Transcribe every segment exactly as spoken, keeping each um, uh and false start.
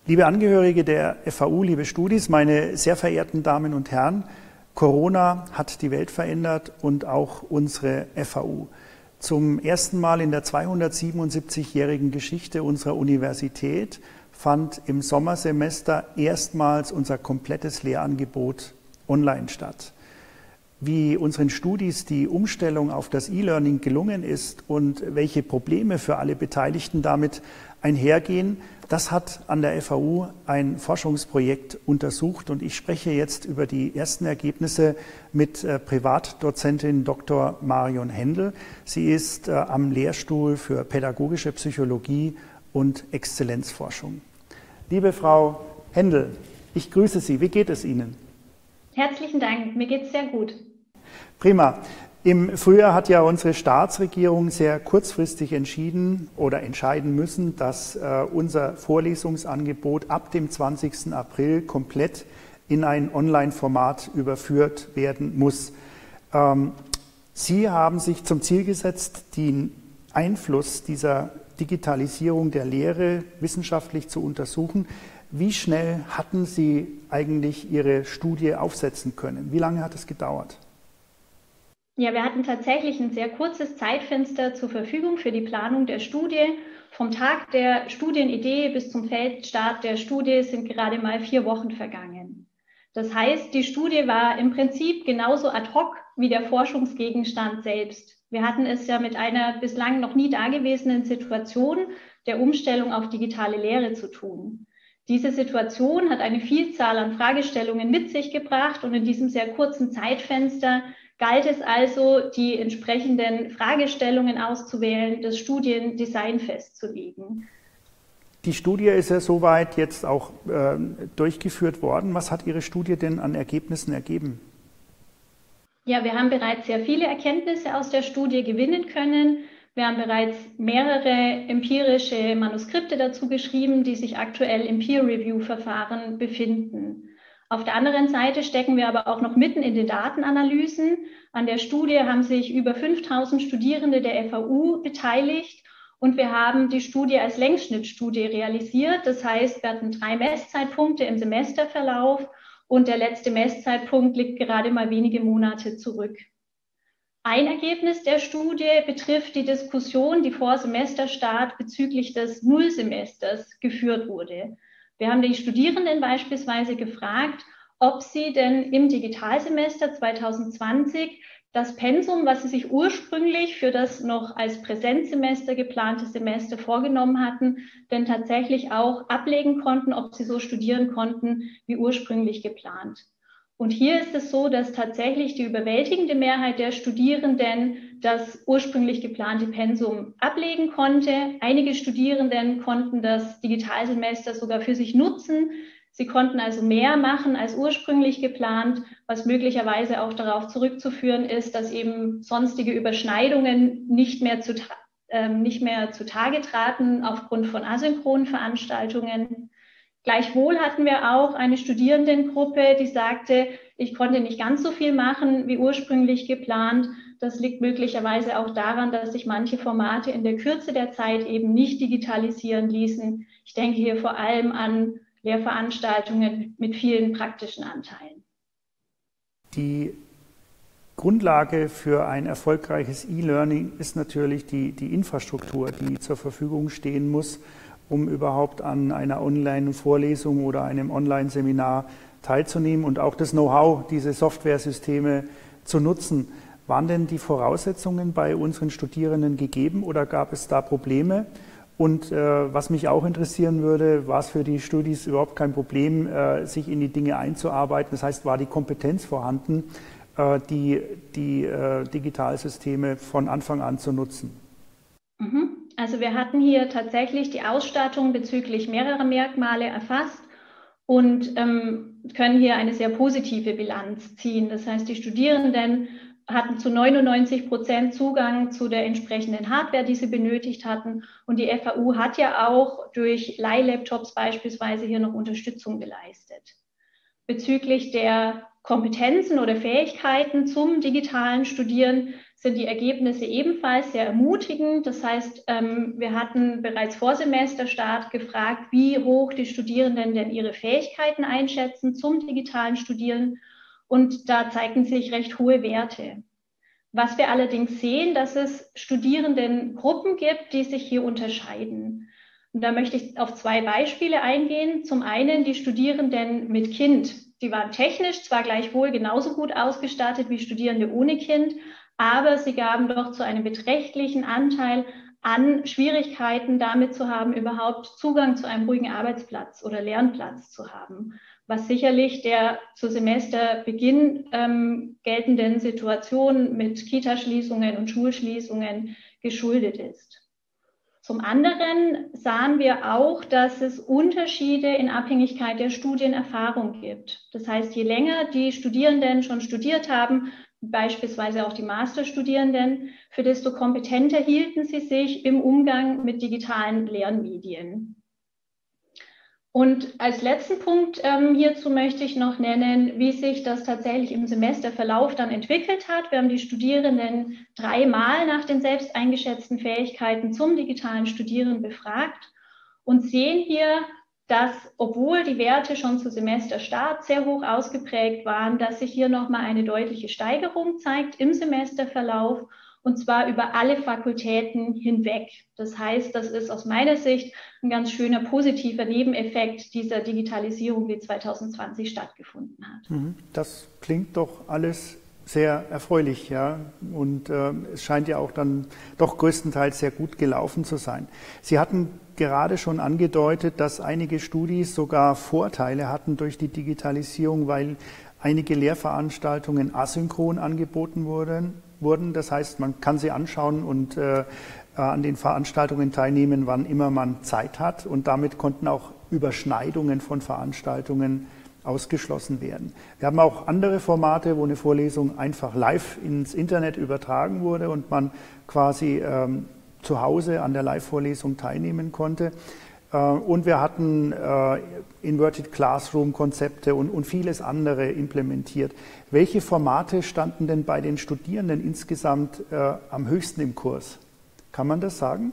Liebe Angehörige der F A U, liebe Studis, meine sehr verehrten Damen und Herren, Corona hat die Welt verändert und auch unsere F A U. Zum ersten Mal in der zweihundertsiebenundsiebzigjährigen Geschichte unserer Universität fand im Sommersemester erstmals unser komplettes Lehrangebot online statt. Wie unseren Studis die Umstellung auf das E-Learning gelungen ist und welche Probleme für alle Beteiligten damit einhergehen, das hat an der F A U ein Forschungsprojekt untersucht und ich spreche jetzt über die ersten Ergebnisse mit äh, Privatdozentin Doktor Marion Hendel. Sie ist äh, am Lehrstuhl für Pädagogische Psychologie und Exzellenzforschung. Liebe Frau Hendel, ich grüße Sie. Wie geht es Ihnen? Herzlichen Dank, mir geht es sehr gut. Prima. Im Frühjahr hat ja unsere Staatsregierung sehr kurzfristig entschieden oder entscheiden müssen, dass äh, unser Vorlesungsangebot ab dem zwanzigsten April komplett in ein Online-Format überführt werden muss. Ähm, Sie haben sich zum Ziel gesetzt, den Einfluss dieser Digitalisierung der Lehre wissenschaftlich zu untersuchen. Wie schnell hatten Sie eigentlich Ihre Studie aufsetzen können? Wie lange hat es gedauert? Ja, wir hatten tatsächlich ein sehr kurzes Zeitfenster zur Verfügung für die Planung der Studie. Vom Tag der Studienidee bis zum Feldstart der Studie sind gerade mal vier Wochen vergangen. Das heißt, die Studie war im Prinzip genauso ad hoc wie der Forschungsgegenstand selbst. Wir hatten es ja mit einer bislang noch nie dagewesenen Situation der Umstellung auf digitale Lehre zu tun. Diese Situation hat eine Vielzahl an Fragestellungen mit sich gebracht und in diesem sehr kurzen Zeitfenster galt es also, die entsprechenden Fragestellungen auszuwählen, das Studiendesign festzulegen. Die Studie ist ja soweit jetzt auch äh, durchgeführt worden. Was hat Ihre Studie denn an Ergebnissen ergeben? Ja, wir haben bereits sehr viele Erkenntnisse aus der Studie gewinnen können. Wir haben bereits mehrere empirische Manuskripte dazu geschrieben, die sich aktuell im Peer-Review-Verfahren befinden. Auf der anderen Seite stecken wir aber auch noch mitten in den Datenanalysen. An der Studie haben sich über fünftausend Studierende der F A U beteiligt und wir haben die Studie als Längsschnittstudie realisiert. Das heißt, wir hatten drei Messzeitpunkte im Semesterverlauf und der letzte Messzeitpunkt liegt gerade mal wenige Monate zurück. Ein Ergebnis der Studie betrifft die Diskussion, die vor Semesterstart bezüglich des Nullsemesters geführt wurde. Wir haben die Studierenden beispielsweise gefragt, ob sie denn im Digitalsemester zweitausendzwanzig das Pensum, was sie sich ursprünglich für das noch als Präsenzsemester geplante Semester vorgenommen hatten, denn tatsächlich auch ablegen konnten, ob sie so studieren konnten wie ursprünglich geplant. Und hier ist es so, dass tatsächlich die überwältigende Mehrheit der Studierenden das ursprünglich geplante Pensum ablegen konnte. Einige Studierenden konnten das Digitalsemester sogar für sich nutzen. Sie konnten also mehr machen als ursprünglich geplant, was möglicherweise auch darauf zurückzuführen ist, dass eben sonstige Überschneidungen nicht mehr, zu, äh, nicht mehr zutage traten aufgrund von asynchronen Veranstaltungen. Gleichwohl hatten wir auch eine Studierendengruppe, die sagte, ich konnte nicht ganz so viel machen wie ursprünglich geplant. Das liegt möglicherweise auch daran, dass sich manche Formate in der Kürze der Zeit eben nicht digitalisieren ließen. Ich denke hier vor allem an Lehrveranstaltungen mit vielen praktischen Anteilen. Die Grundlage für ein erfolgreiches E-Learning ist natürlich die, die Infrastruktur, die zur Verfügung stehen muss, um überhaupt an einer Online-Vorlesung oder einem Online-Seminar teilzunehmen und auch das Know-how, diese Softwaresysteme zu nutzen. Waren denn die Voraussetzungen bei unseren Studierenden gegeben oder gab es da Probleme? Und äh, was mich auch interessieren würde, war es für die Studis überhaupt kein Problem, äh, sich in die Dinge einzuarbeiten? Das heißt, war die Kompetenz vorhanden, äh, die, die äh, Digitalsysteme von Anfang an zu nutzen? Mhm. Also wir hatten hier tatsächlich die Ausstattung bezüglich mehrerer Merkmale erfasst und ähm, können hier eine sehr positive Bilanz ziehen. Das heißt, die Studierenden hatten zu neunundneunzig Prozent Zugang zu der entsprechenden Hardware, die sie benötigt hatten. Und die F A U hat ja auch durch Leihlaptops beispielsweise hier noch Unterstützung geleistet. Bezüglich der Kompetenzen oder Fähigkeiten zum digitalen Studieren sind die Ergebnisse ebenfalls sehr ermutigend. Das heißt, wir hatten bereits vor Semesterstart gefragt, wie hoch die Studierenden denn ihre Fähigkeiten einschätzen zum digitalen Studieren. Und da zeigten sich recht hohe Werte. Was wir allerdings sehen, dass es Studierendengruppen gibt, die sich hier unterscheiden. Und da möchte ich auf zwei Beispiele eingehen. Zum einen die Studierenden mit Kind. Die waren technisch zwar gleichwohl genauso gut ausgestattet wie Studierende ohne Kind, aber sie gaben doch zu einem beträchtlichen Anteil an Schwierigkeiten damit zu haben, überhaupt Zugang zu einem ruhigen Arbeitsplatz oder Lernplatz zu haben, was sicherlich der zu Semesterbeginn ähm, geltenden Situation mit Kitaschließungen und Schulschließungen geschuldet ist. Zum anderen sahen wir auch, dass es Unterschiede in Abhängigkeit der Studienerfahrung gibt. Das heißt, je länger die Studierenden schon studiert haben, beispielsweise auch die Masterstudierenden, für desto kompetenter hielten sie sich im Umgang mit digitalen Lernmedien. Und als letzten Punkt ähm, hierzu möchte ich noch nennen, wie sich das tatsächlich im Semesterverlauf dann entwickelt hat. Wir haben die Studierenden dreimal nach den selbst eingeschätzten Fähigkeiten zum digitalen Studieren befragt und sehen hier, dass, obwohl die Werte schon zu Semesterstart sehr hoch ausgeprägt waren, dass sich hier nochmal eine deutliche Steigerung zeigt im Semesterverlauf, und zwar über alle Fakultäten hinweg. Das heißt, das ist aus meiner Sicht ein ganz schöner positiver Nebeneffekt dieser Digitalisierung, die zwanzig zwanzig stattgefunden hat. Das klingt doch alles sehr erfreulich, ja, und äh, es scheint ja auch dann doch größtenteils sehr gut gelaufen zu sein. Sie hatten gerade schon angedeutet, dass einige Studis sogar Vorteile hatten durch die Digitalisierung, weil einige Lehrveranstaltungen asynchron angeboten wurden. wurden. Das heißt, man kann sie anschauen und äh, an den Veranstaltungen teilnehmen, wann immer man Zeit hat. Und damit konnten auch Überschneidungen von Veranstaltungen ausgeschlossen werden. Wir haben auch andere Formate, wo eine Vorlesung einfach live ins Internet übertragen wurde und man quasi ähm, zu Hause an der Live-Vorlesung teilnehmen konnte. Äh, und wir hatten äh, Inverted Classroom-Konzepte und, und vieles andere implementiert. Welche Formate standen denn bei den Studierenden insgesamt äh, am höchsten im Kurs? Kann man das sagen?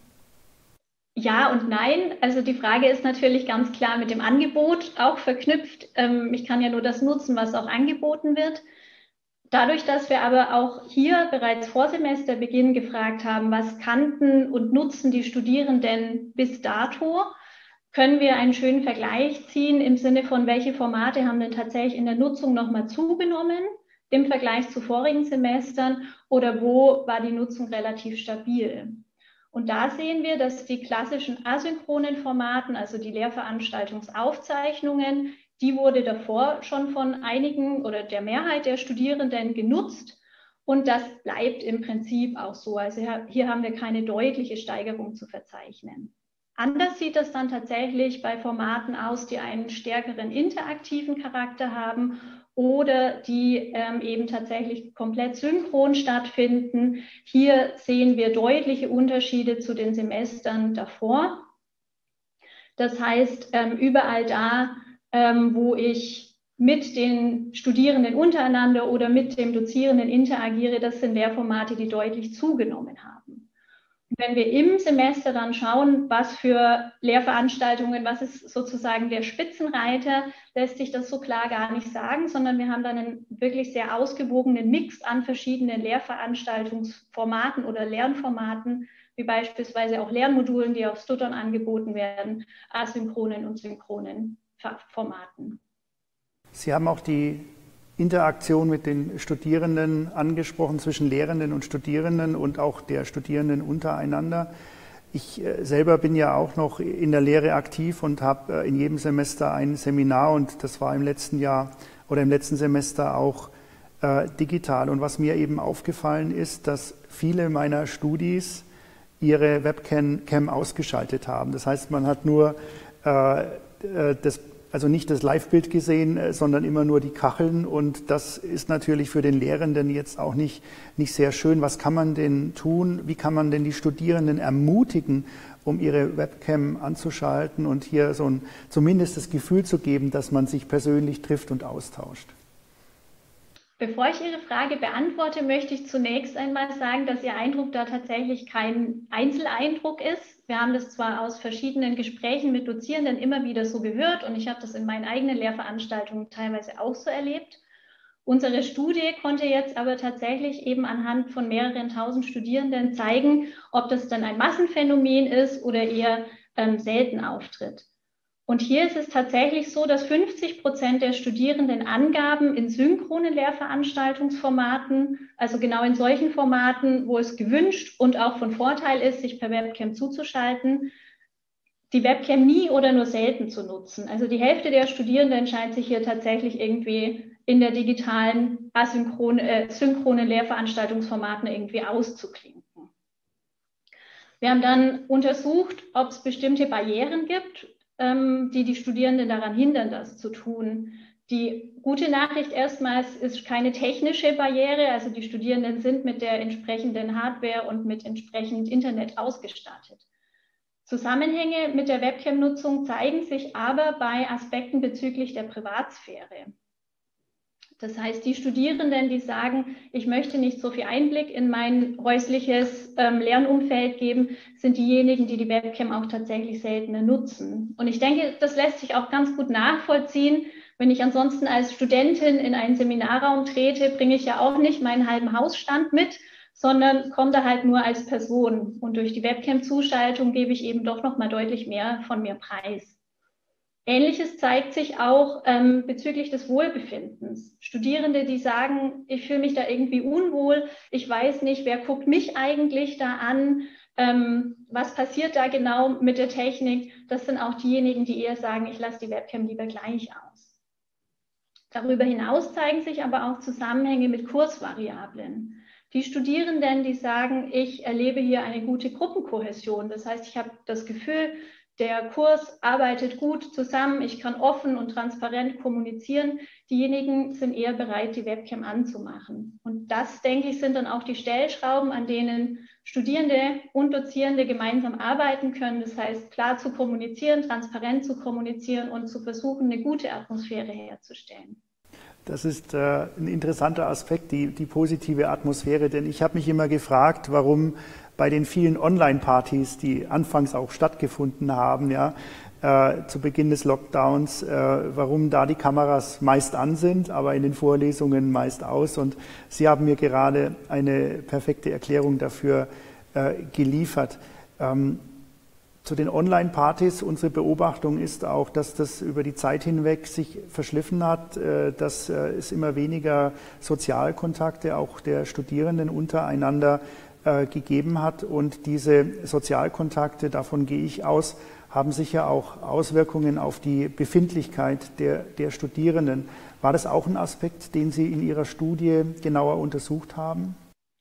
Ja und nein. Also die Frage ist natürlich ganz klar mit dem Angebot auch verknüpft. Ähm, ich kann ja nur das nutzen, was auch angeboten wird. Dadurch, dass wir aber auch hier bereits vor Semesterbeginn gefragt haben, was kannten und nutzen die Studierenden bis dato, können wir einen schönen Vergleich ziehen im Sinne von, welche Formate haben denn tatsächlich in der Nutzung nochmal zugenommen im Vergleich zu vorigen Semestern oder wo war die Nutzung relativ stabil. Und da sehen wir, dass die klassischen asynchronen Formaten, also die Lehrveranstaltungsaufzeichnungen, die wurde davor schon von einigen oder der Mehrheit der Studierenden genutzt und das bleibt im Prinzip auch so. Also hier haben wir keine deutliche Steigerung zu verzeichnen. Anders sieht das dann tatsächlich bei Formaten aus, die einen stärkeren interaktiven Charakter haben oder die ähm, eben tatsächlich komplett synchron stattfinden. Hier sehen wir deutliche Unterschiede zu den Semestern davor. Das heißt, ähm, überall da, ähm, wo ich mit den Studierenden untereinander oder mit dem Dozierenden interagiere, das sind Lehrformate, die deutlich zugenommen haben. Wenn wir im Semester dann schauen, was für Lehrveranstaltungen, was ist sozusagen der Spitzenreiter, lässt sich das so klar gar nicht sagen, sondern wir haben dann einen wirklich sehr ausgewogenen Mix an verschiedenen Lehrveranstaltungsformaten oder Lernformaten, wie beispielsweise auch Lernmodulen, die auf Stutern angeboten werden, asynchronen und synchronen Formaten. Sie haben auch die Interaktion mit den Studierenden angesprochen, zwischen Lehrenden und Studierenden und auch der Studierenden untereinander. Ich selber bin ja auch noch in der Lehre aktiv und habe in jedem Semester ein Seminar und das war im letzten Jahr oder im letzten Semester auch äh, digital. Und was mir eben aufgefallen ist, dass viele meiner Studis ihre Webcam ausgeschaltet haben. Das heißt, man hat nur äh, das Also nicht das Live-Bild gesehen, sondern immer nur die Kacheln und das ist natürlich für den Lehrenden jetzt auch nicht, nicht sehr schön. Was kann man denn tun? Wie kann man denn die Studierenden ermutigen, um ihre Webcam anzuschalten und hier so ein, zumindest das Gefühl zu geben, dass man sich persönlich trifft und austauscht? Bevor ich Ihre Frage beantworte, möchte ich zunächst einmal sagen, dass Ihr Eindruck da tatsächlich kein Einzeleindruck ist. Wir haben das zwar aus verschiedenen Gesprächen mit Dozierenden immer wieder so gehört und ich habe das in meinen eigenen Lehrveranstaltungen teilweise auch so erlebt. Unsere Studie konnte jetzt aber tatsächlich eben anhand von mehreren tausend Studierenden zeigen, ob das dann ein Massenphänomen ist oder eher ähm, selten auftritt. Und hier ist es tatsächlich so, dass fünfzig Prozent der Studierenden angaben, in synchronen Lehrveranstaltungsformaten, also genau in solchen Formaten, wo es gewünscht und auch von Vorteil ist, sich per Webcam zuzuschalten, die Webcam nie oder nur selten zu nutzen. Also die Hälfte der Studierenden scheint sich hier tatsächlich irgendwie in der digitalen, asynchron, äh, synchronen Lehrveranstaltungsformaten irgendwie auszuklinken. Wir haben dann untersucht, ob es bestimmte Barrieren gibt, die die Studierenden daran hindern, das zu tun. Die gute Nachricht erstmals ist keine technische Barriere, also die Studierenden sind mit der entsprechenden Hardware und mit entsprechend Internet ausgestattet. Zusammenhänge mit der Webcam-Nutzung zeigen sich aber bei Aspekten bezüglich der Privatsphäre. Das heißt, die Studierenden, die sagen, ich möchte nicht so viel Einblick in mein häusliches ähm, Lernumfeld geben, sind diejenigen, die die Webcam auch tatsächlich seltener nutzen. Und ich denke, das lässt sich auch ganz gut nachvollziehen. Wenn ich ansonsten als Studentin in einen Seminarraum trete, bringe ich ja auch nicht meinen halben Hausstand mit, sondern komme da halt nur als Person. Und durch die Webcam-Zuschaltung gebe ich eben doch noch mal deutlich mehr von mir preis. Ähnliches zeigt sich auch ähm, bezüglich des Wohlbefindens. Studierende, die sagen, ich fühle mich da irgendwie unwohl, ich weiß nicht, wer guckt mich eigentlich da an, ähm, was passiert da genau mit der Technik, das sind auch diejenigen, die eher sagen, ich lasse die Webcam lieber gleich aus. Darüber hinaus zeigen sich aber auch Zusammenhänge mit Kursvariablen. Die Studierenden, die sagen, ich erlebe hier eine gute Gruppenkohäsion, das heißt, ich habe das Gefühl, der Kurs arbeitet gut zusammen, ich kann offen und transparent kommunizieren. Diejenigen sind eher bereit, die Webcam anzumachen. Und das, denke ich, sind dann auch die Stellschrauben, an denen Studierende und Dozierende gemeinsam arbeiten können. Das heißt, klar zu kommunizieren, transparent zu kommunizieren und zu versuchen, eine gute Atmosphäre herzustellen. Das ist äh, ein interessanter Aspekt, die, die positive Atmosphäre, denn ich habe mich immer gefragt, warum bei den vielen Online-Partys, die anfangs auch stattgefunden haben, ja, äh, zu Beginn des Lockdowns, äh, warum da die Kameras meist an sind, aber in den Vorlesungen meist aus. Und Sie haben mir gerade eine perfekte Erklärung dafür äh, geliefert. Ähm, Zu den Online-Partys, unsere Beobachtung ist auch, dass das über die Zeit hinweg sich verschliffen hat, dass es immer weniger Sozialkontakte auch der Studierenden untereinander gegeben hat. Und diese Sozialkontakte, davon gehe ich aus, haben sicher auch Auswirkungen auf die Befindlichkeit der, der Studierenden. War das auch ein Aspekt, den Sie in Ihrer Studie genauer untersucht haben?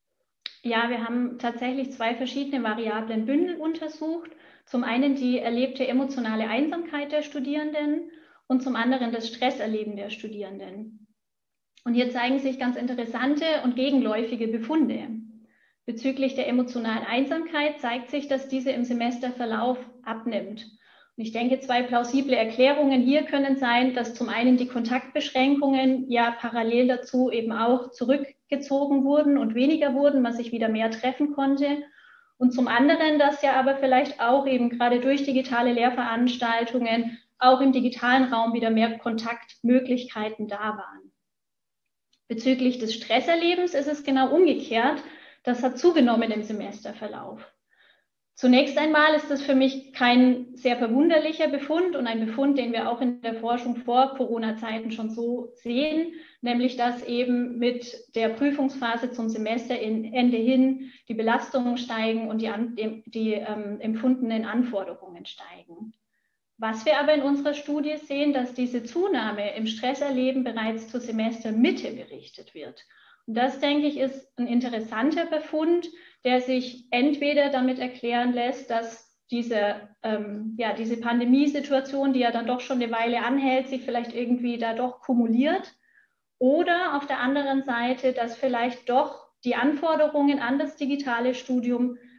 Ja, wir haben tatsächlich zwei verschiedene Variablenbündel untersucht. Zum einen die erlebte emotionale Einsamkeit der Studierenden und zum anderen das Stresserleben der Studierenden. Und hier zeigen sich ganz interessante und gegenläufige Befunde. Bezüglich der emotionalen Einsamkeit zeigt sich, dass diese im Semesterverlauf abnimmt. Und ich denke, zwei plausible Erklärungen hier können sein, dass zum einen die Kontaktbeschränkungen ja parallel dazu eben auch zurückgezogen wurden und weniger wurden, man sich wieder mehr treffen konnte. Und zum anderen, dass ja aber vielleicht auch eben gerade durch digitale Lehrveranstaltungen auch im digitalen Raum wieder mehr Kontaktmöglichkeiten da waren. Bezüglich des Stresserlebens ist es genau umgekehrt. Das hat zugenommen im Semesterverlauf. Zunächst einmal ist das für mich kein sehr verwunderlicher Befund und ein Befund, den wir auch in der Forschung vor Corona-Zeiten schon so sehen, nämlich dass eben mit der Prüfungsphase zum Semesterende hin die Belastungen steigen und die, die, die ähm, empfundenen Anforderungen steigen. Was wir aber in unserer Studie sehen, dass diese Zunahme im Stresserleben bereits zur Semestermitte berichtet wird. Und das, denke ich, ist ein interessanter Befund, der sich entweder damit erklären lässt, dass diese, ähm, ja, diese Pandemiesituation, die ja dann doch schon eine Weile anhält, sich vielleicht irgendwie da doch kumuliert. Oder auf der anderen Seite, dass vielleicht doch die Anforderungen an das digitale Studium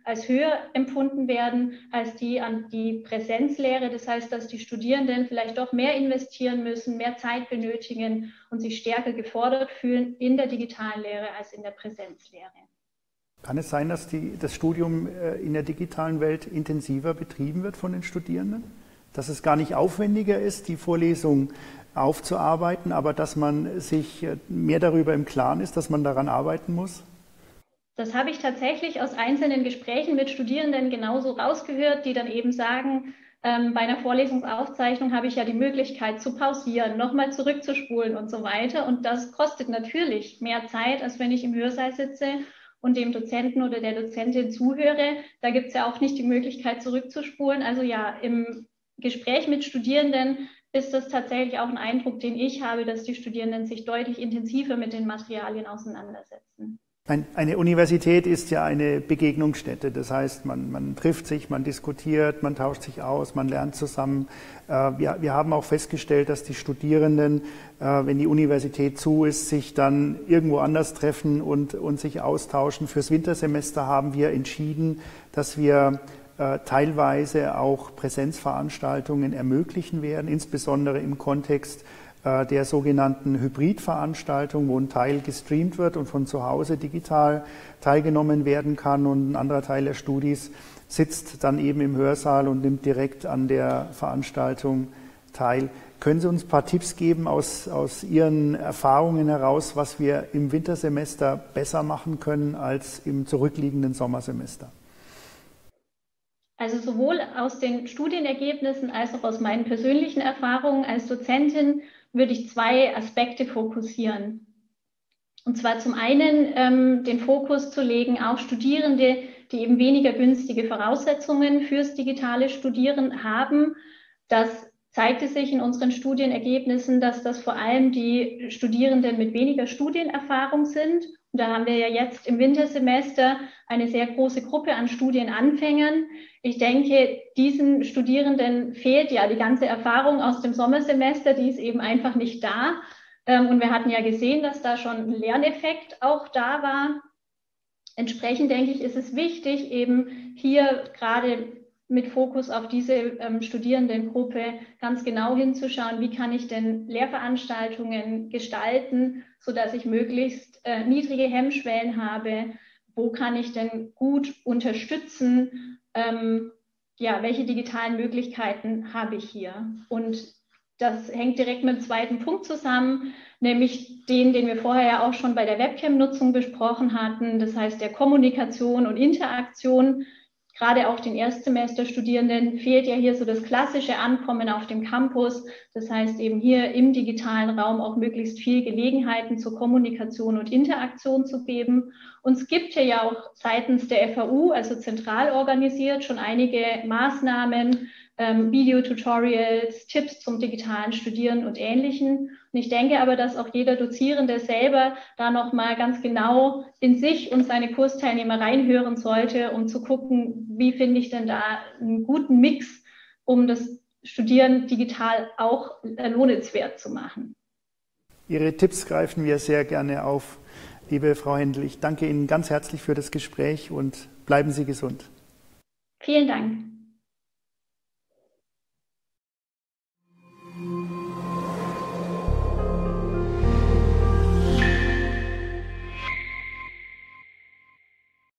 als höher empfunden werden als die an die Präsenzlehre. Das heißt, dass die Studierenden vielleicht doch mehr investieren müssen, mehr Zeit benötigen und sich stärker gefordert fühlen in der digitalen Lehre als in der Präsenzlehre. Kann es sein, dass die, das Studium in der digitalen Welt intensiver betrieben wird von den Studierenden? Dass es gar nicht aufwendiger ist, die Vorlesung aufzuarbeiten, aber dass man sich mehr darüber im Klaren ist, dass man daran arbeiten muss? Das habe ich tatsächlich aus einzelnen Gesprächen mit Studierenden genauso rausgehört, die dann eben sagen, ähm, bei einer Vorlesungsaufzeichnung habe ich ja die Möglichkeit zu pausieren, nochmal zurückzuspulen und so weiter. Und das kostet natürlich mehr Zeit, als wenn ich im Hörsaal sitze und dem Dozenten oder der Dozentin zuhöre. Da gibt es ja auch nicht die Möglichkeit zurückzuspulen. Also ja, im Gespräch mit Studierenden ist das tatsächlich auch ein Eindruck, den ich habe, dass die Studierenden sich deutlich intensiver mit den Materialien auseinandersetzen. Eine Universität ist ja eine Begegnungsstätte, das heißt, man, man trifft sich, man diskutiert, man tauscht sich aus, man lernt zusammen. Wir, wir haben auch festgestellt, dass die Studierenden, wenn die Universität zu ist, sich dann irgendwo anders treffen und, und sich austauschen. Fürs Wintersemester haben wir entschieden, dass wir teilweise auch Präsenzveranstaltungen ermöglichen werden, insbesondere im Kontext der sogenannten Hybridveranstaltung, wo ein Teil gestreamt wird und von zu Hause digital teilgenommen werden kann und ein anderer Teil der Studis sitzt dann eben im Hörsaal und nimmt direkt an der Veranstaltung teil. Können Sie uns ein paar Tipps geben aus, aus Ihren Erfahrungen heraus, was wir im Wintersemester besser machen können als im zurückliegenden Sommersemester? Also sowohl aus den Studienergebnissen als auch aus meinen persönlichen Erfahrungen als Dozentin würde ich zwei Aspekte fokussieren. Und zwar zum einen ähm, den Fokus zu legen auf Studierende, die eben weniger günstige Voraussetzungen fürs digitale Studieren haben. Das zeigte sich in unseren Studienergebnissen, dass das vor allem die Studierenden mit weniger Studienerfahrung sind. Und da haben wir ja jetzt im Wintersemester eine sehr große Gruppe an Studienanfängern. Ich denke, diesen Studierenden fehlt ja die ganze Erfahrung aus dem Sommersemester, die ist eben einfach nicht da. Und wir hatten ja gesehen, dass da schon ein Lerneffekt auch da war. Entsprechend denke ich, ist es wichtig, eben hier gerade mit Fokus auf diese ähm, Studierendengruppe ganz genau hinzuschauen, wie kann ich denn Lehrveranstaltungen gestalten, sodass ich möglichst äh, niedrige Hemmschwellen habe, wo kann ich denn gut unterstützen, ähm, ja, welche digitalen Möglichkeiten habe ich hier? Und das hängt direkt mit dem zweiten Punkt zusammen, nämlich den, den wir vorher ja auch schon bei der Webcam-Nutzung besprochen hatten, das heißt der Kommunikation und Interaktion. Gerade auch den Erstsemesterstudierenden fehlt ja hier so das klassische Ankommen auf dem Campus. Das heißt eben hier im digitalen Raum auch möglichst viel Gelegenheiten zur Kommunikation und Interaktion zu geben. Und es gibt hier ja auch seitens der F A U, also zentral organisiert, schon einige Maßnahmen, ähm, Video-Tutorials, Tipps zum digitalen Studieren und Ähnlichen. Und ich denke aber, dass auch jeder Dozierende selber da nochmal ganz genau in sich und seine Kursteilnehmer reinhören sollte, um zu gucken, wie finde ich denn da einen guten Mix, um das Studieren digital auch lohnenswert zu machen. Ihre Tipps greifen wir sehr gerne auf, liebe Frau Händel. Ich danke Ihnen ganz herzlich für das Gespräch und bleiben Sie gesund. Vielen Dank.